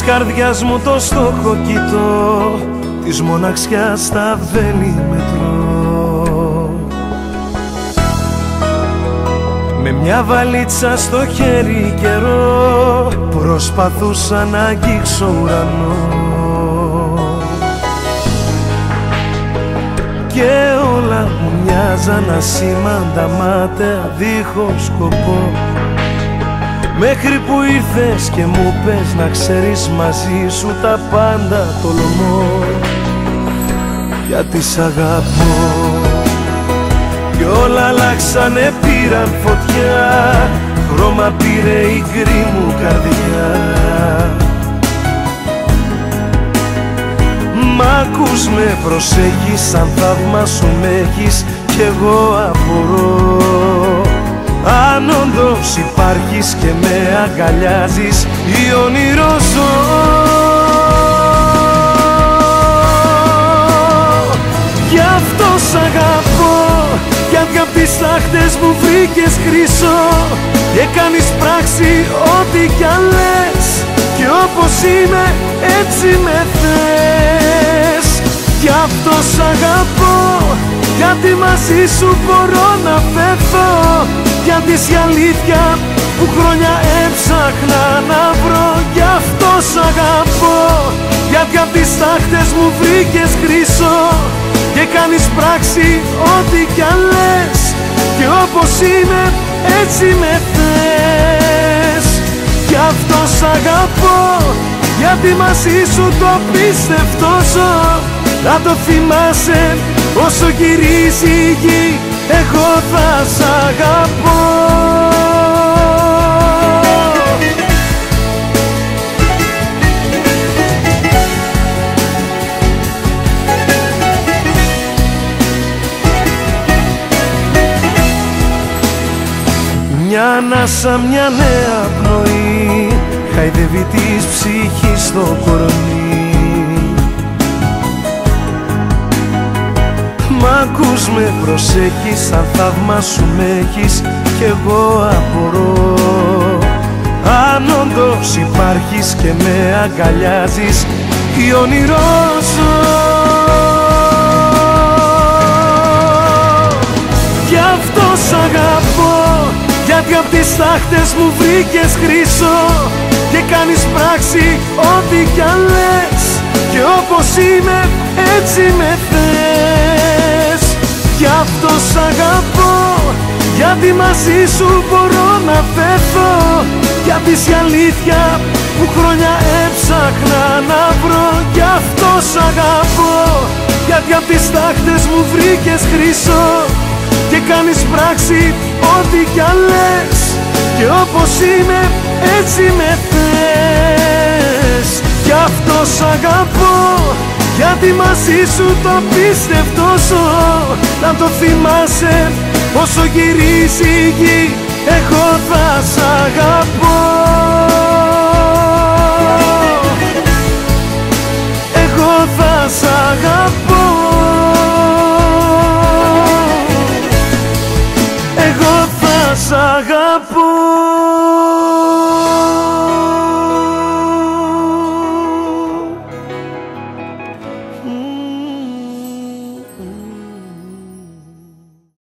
καρδιάς μου το στόχο κοιτώ, της μοναξιάς τα βέλη μετρώ. Με μια βαλίτσα στο χέρι καιρό προσπαθούσα να αγγίξω ουρανό, και όλα μου μοιάζαν ασήμαντα μάταια δίχως σκοπό, μέχρι που ήρθες και μου πες να ξέρεις μαζί σου τα πάντα τολμώ, γιατί σ' αγαπώ. Κι όλα αλλάξανε, πήραν φωτιά, χρώμα πήρε η γκρι μου καρδιά. Μ' ακούς, με προσέχεις, σαν θαύμα σου με έχεις, κι εγώ απορώ αν όντως υπάρχεις και με αγκαλιάζεις ή όνειρο ζω. Γι' αυτό σ' αγαπώ, γιατί απ' τις τάχτες μου βρήκες χρυσό, και κάνεις πράξη ό,τι κι αν λες, κι όπως είμαι έτσι με θες. Γι' αυτό σ' αγαπώ, γιατί μαζί σου μπορώ να φεύγω, γιατί η αλήθεια που χρόνια έψαχνα να βρω. Γι' αυτό σ' αγαπώ, γιατί απ' τις τάχτες μου βρήκες χρυσό, και κάνεις πράξη ό,τι κι αν λες, και όπως είμαι έτσι με θες. Γι' αυτό σ' αγαπώ, γιατί μαζί σου το πίστευτο ζω. Να το θυμάσαι όσο γυρίζει η γη, εγώ θα σ' αγαπώ. Μια ανάσα, μια νέα πνοή, χαϊδεύει της ψυχής στο κορμί. Μ' ακούς, με προσέχεις, σαν θαύμα σου με έχεις, κι εγώ απορώ αν όντως υπάρχεις και με αγκαλιάζεις ή όνειρο ζω. Γι' αυτό σ' αγαπώ, γιατί απ' τις τάχτες μου βρήκες χρυσό, και κάνεις πράξη ό,τι κι αν λες, και όπως είμαι έτσι με θες. Γι' αυτό σ' αγαπώ, γιατί μαζί σου μπορώ να φεύγω, γιατί η αλήθεια που χρόνια έψαχνα να βρω. Γι' αυτό σ' αγαπώ, γιατί απ' τις τάχτες μου βρήκες χρυσό, και κάνεις πράξη ό,τι κι αν λες, και όπως είμαι έτσι με θες. Γι' αυτό σ' αγαπώ, γιατί μαζί σου το πίστευτο ζω. Να το θυμάσαι όσο γυρίζει η γη, εγώ θα σ' αγαπώ. Εγώ θα σ' αγαπώ. Εγώ θα σ' αγαπώ.